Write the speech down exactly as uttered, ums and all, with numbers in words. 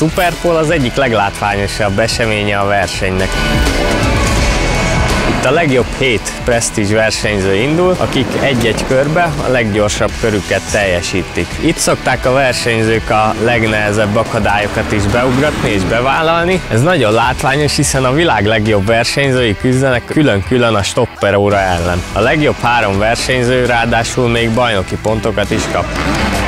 Super Pole az egyik leglátványosabb eseménye a versenynek. Itt a legjobb hét presztízs versenyző indul, akik egy-egy körbe a leggyorsabb körüket teljesítik. Itt szokták a versenyzők a legnehezebb akadályokat is beugratni és bevállalni. Ez nagyon látványos, hiszen a világ legjobb versenyzői küzdenek külön-külön a stopper óra ellen. A legjobb három versenyző ráadásul még bajnoki pontokat is kap.